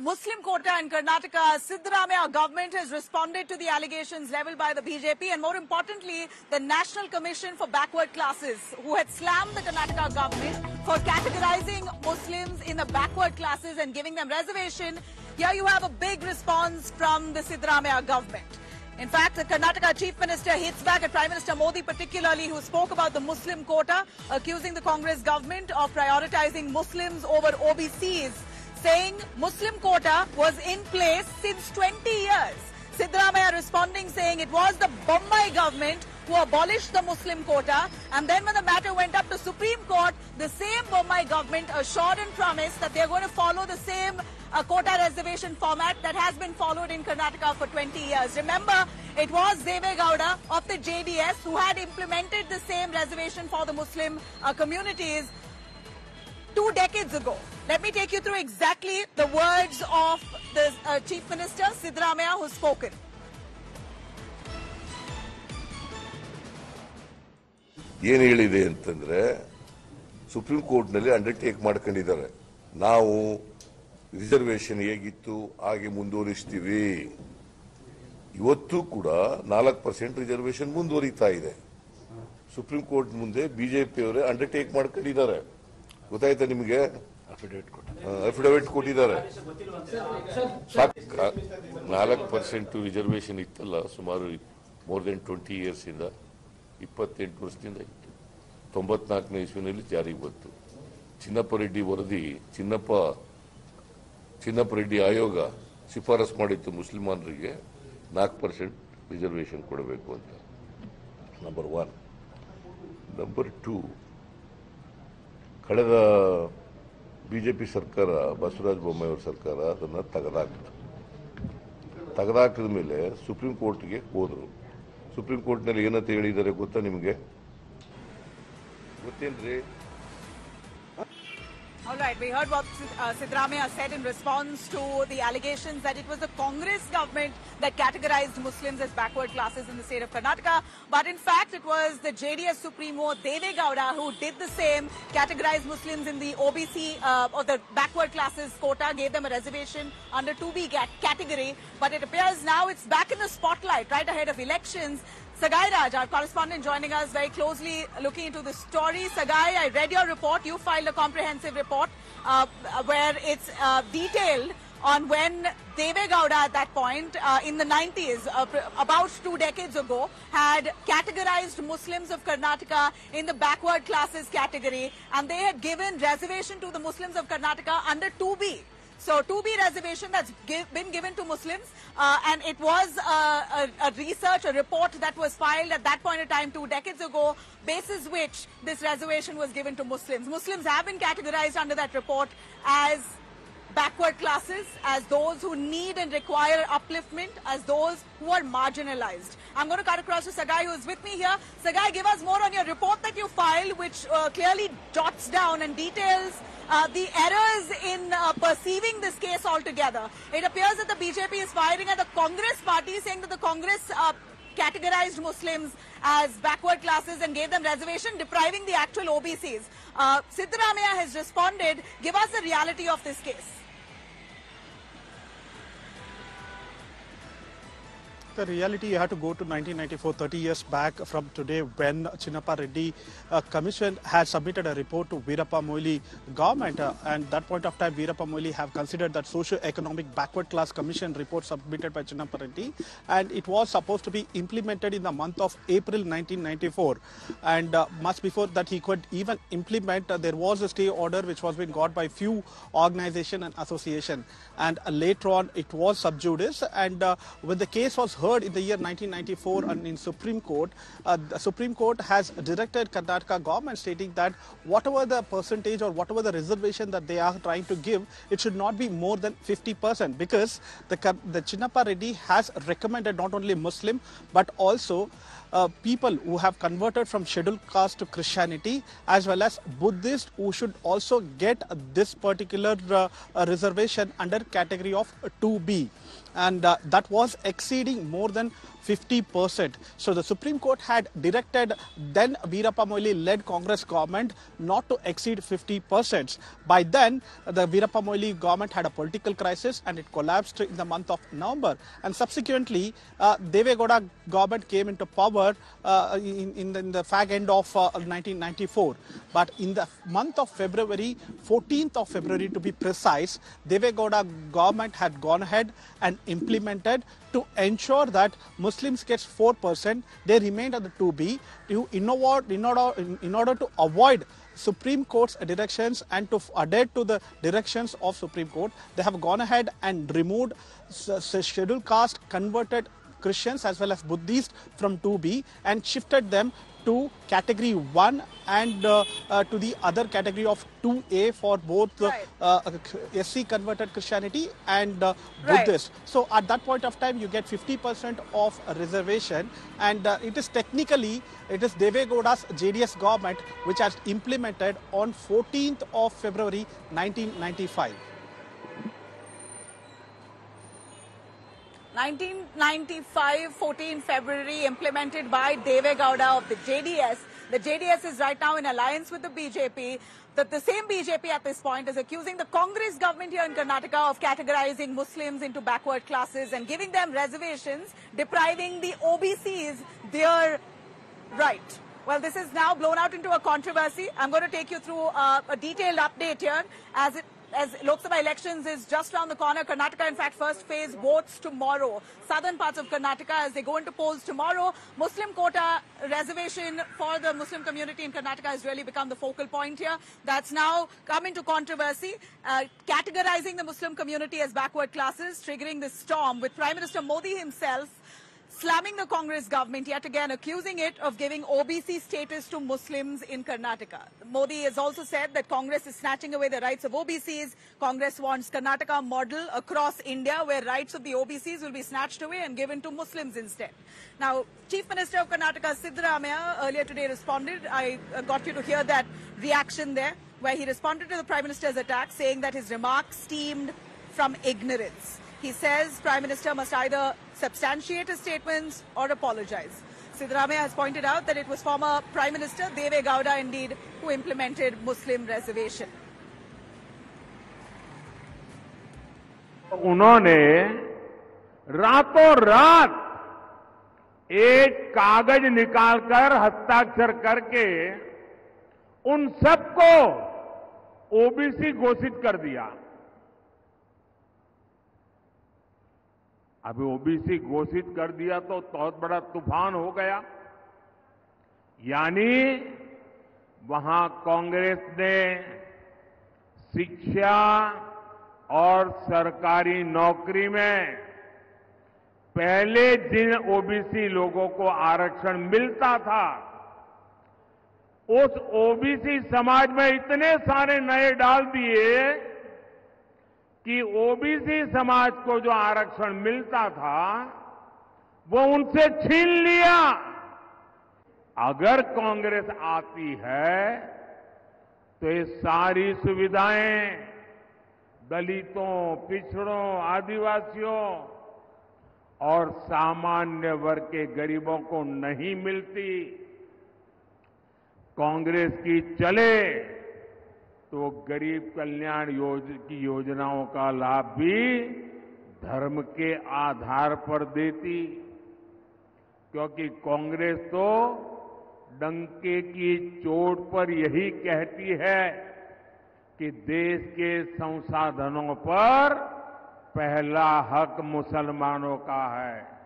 Muslim quota in Karnataka, Siddaramaiah government has responded to the allegations leveled by the BJP and more importantly, the National Commission for Backward Classes, who had slammed the Karnataka government for categorizing Muslims in the backward classes and giving them reservation. Here you have a big response from the Siddaramaiah government. In fact, the Karnataka Chief Minister hits back at Prime Minister Modi particularly, who spoke about the Muslim quota, accusing the Congress government of prioritizing Muslims over OBCs, saying Muslim quota was in place since 20 years. Siddaramaiah responding saying it was the Bombay government who abolished the Muslim quota, and then when the matter went up to Supreme Court, the same Bombay government assured and promised that they are going to follow the same quota reservation format that has been followed in Karnataka for 20 years. Remember, it was Deve Gowda of the JDS who had implemented the same reservation for the Muslim communities 2 decades ago. Let me take you through exactly the words of the Chief Minister, Siddaramaiah, who's spoken. ಏನು ಹೇಳಿದೆ ಅಂತಂದ್ರೆ supreme court ನಲ್ಲಿ undertake ಮಾಡ್ಕೊಂಡಿದ್ದಾರೆ, ನಾವು reservation ಹೇಗಿತ್ತು ಹಾಗೆ ಮುಂದುವರಿಸ್ತೀವಿ. ಇವತ್ತು ಕೂಡ 4% ರಿಸರ್ವೇಶನ್ ಮುಂದುವರಿತಾ ಇದೆ. ಸುಪ್ರೀಂ ಕೋರ್ಟ್ ಮುಂದೆ ಬಿಜೆಪಿ ಅವರೇ ಅಂಡರ್ಟೇಕ್ ಮಾಡ್ಕೊಂಡಿದ್ದಾರೆ. ಗೊತ್ತಾಯ್ತಾ ನಿಮಗೆ? ಅಫಿಡವಿಟ್ ಕೊಟ್ಟಿದ್ದಾರೆ. 4% ರಿಸರ್ವೇಶನ್ ಇತ್ತಲ್ಲ, ಸುಮಾರು ಮೋರ್ ದೆನ್ 20 ಇಯರ್ಸ್ ಇಂದ, 28 ವರ್ಷದಿಂದ ಇತ್ತು. 94ನೇ ಇಸ್ವಿನಲ್ಲಿ ಜಾರಿಗೆ ಬಂತು. ಚಿನ್ನಪ್ಪ ರೆಡ್ಡಿ ವರದಿ, ಚಿನ್ನಪ್ಪ ರೆಡ್ಡಿ ಆಯೋಗ ಶಿಫಾರಸ್ ಮಾಡಿತ್ತು ಮುಸ್ಲಿಮಾನರಿಗೆ 4% ರಿಸರ್ವೇಶನ್ ಕೊಡಬೇಕು ಅಂತ. ನಂಬರ್ 1. ನಂಬರ್ 2, ಕಳೆದ ಬಿಜೆಪಿ ಸರ್ಕಾರ, ಬಸವರಾಜ ಬೊಮ್ಮಾಯಿ ಅವರ ಸರ್ಕಾರ ಅದನ್ನು ತೆಗೆದಾಕಿದ ಮೇಲೆ ಸುಪ್ರೀಂ ಕೋರ್ಟ್ಗೆ ಹೋದರು. ಸುಪ್ರೀಂ ಕೋರ್ಟ್ನಲ್ಲಿ ಏನಂತ ಹೇಳಿದ್ದಾರೆ ಗೊತ್ತಾ ನಿಮಗೆ? ಗೊತ್ತೇನ್ರಿ? All right, we heard what Siddaramaiah said in response to the allegations that it was the Congress government that categorized Muslims as backward classes in the state of Karnataka. But in fact, it was the JDS Supremo, Deve Gowda, who did the same, categorized Muslims in the OBC or the backward classes quota, gave them a reservation under 2B category. But it appears now it's back in the spotlight right ahead of elections. Sagai Raj, our correspondent, joining us very closely, looking into the story. Sagai, I read your report. You filed a comprehensive report where it's detailed on when Deve Gowda at that point in the 90s, about 2 decades ago, had categorized Muslims of Karnataka in the backward classes category, and they had given reservation to the Muslims of Karnataka under 2B. So 2B reservation that's been given to Muslims, and it was a research, a report that was filed at that point in time 2 decades ago, basis which this reservation was given to Muslims. Muslims have been categorized under that report as backward classes, as those who need and require upliftment, as those who are marginalized. I'm going to cut across to Sagai, who is with me here. Sagai, give us more on your report that you filed, which clearly jots down and details the errors in perceiving this case altogether. It appears that the BJP is firing at the Congress party, saying that the Congress categorized Muslims as backward classes and gave them reservation, depriving the actual OBCs. Siddaramaiah has responded. Give us the reality of this case. The reality, you have to go to 1994, 30 years back from today, when Chinnappa Reddy Commission had submitted a report to Veerappa Moily government. And that point of time, Veerappa Moily have considered that socio-economic backward class commission report submitted by Chinnappa Reddy. And it was supposed to be implemented in the month of April 1994. And much before that, he could even implement, there was a stay order which was being got by few organization and association. And later on, it was sub judice. And when the case was heard in the year 1994 and in Supreme Court, the Supreme Court has directed Karnataka government stating that whatever the percentage or whatever the reservation that they are trying to give, it should not be more than 50%, because the Chinnappa Reddy has recommended not only Muslim but also people who have converted from scheduled caste to Christianity, as well as Buddhists, who should also get this particular reservation under category of 2B. And that was exceeding more than 50%. So the Supreme Court had directed then Veerappa Moily-led Congress government not to exceed 50%. By then, the Veerappa Moily government had a political crisis and it collapsed in the month of November. And subsequently, Deve Gowda government came into power in the fag end of 1994. But in the month of February, 14th of February to be precise, Deve Gowda government had gone ahead and implemented to ensure that Muslims gets 4%. They remained at the 2B in order to avoid Supreme Court's directions and to adhere to the directions of Supreme Court. They have gone ahead and removed scheduled caste converted Christians as well as Buddhists from 2B and shifted them to category 1 and to the other category of 2A for both SC converted Christianity and Buddhist. So at that point of time, you get 50% of a reservation, and it is technically, it is Deve Gowda's JDS government which has implemented on 14th of February 1995. 1995, 14 February, implemented by Deve Gowda of the JDS. The JDS is right now in alliance with the BJP. The same BJP at this point is accusing the Congress government here in Karnataka of categorizing Muslims into backward classes and giving them reservations, depriving the OBCs their right. Well, this is now blown out into a controversy. I'm going to take you through a detailed update here as Lok Sabha elections is just around the corner. Karnataka, in fact, first phase votes tomorrow. Southern parts of Karnataka, as they go into polls tomorrow, Muslim quota reservation for the Muslim community in Karnataka has really become the focal point here. That's now come into controversy, categorizing the Muslim community as backward classes, triggering this storm with Prime Minister Modi himself slamming the Congress government, yet again accusing it of giving OBC status to Muslims in Karnataka. Modi has also said that Congress is snatching away the rights of OBCs. Congress wants Karnataka model across India where rights of the OBCs will be snatched away and given to Muslims instead. Now, Chief Minister of Karnataka, Siddaramaiah, earlier today responded. I got you to hear that reaction there, where he responded to the Prime Minister's attack, saying that his remarks stemmed from ignorance. He says Prime Minister must either substantiate his statements or apologize. Siddaramaiah has pointed out that it was former Prime Minister Deve Gowda indeed who implemented Muslim reservation. उन्होंने रातों रात एक कागज निकालकर हस्ताक्षर करके उन सबको ओबीसी घोषित कर दिया। अभी ओबीसी घोषित कर दिया तो बहुत बड़ा तूफान हो गया। यानी वहां कांग्रेस ने शिक्षा और सरकारी नौकरी में पहले जिन ओबीसी लोगों को आरक्षण मिलता था, उस ओबीसी समाज में इतने सारे नए डाल दिए कि ओबीसी समाज को जो आरक्षण मिलता था वो उनसे छीन लिया। अगर कांग्रेस आती है तो ये सारी सुविधाएं दलितों, पिछड़ों, आदिवासियों और सामान्य वर्ग के गरीबों को नहीं मिलती। कांग्रेस की चले तो गरीब कल्याण की योजनाओं का लाभ भी धर्म के आधार पर देती, क्योंकि कांग्रेस तो डंके की चोट पर यही कहती है कि देश के संसाधनों पर पहला हक मुसलमानों का है।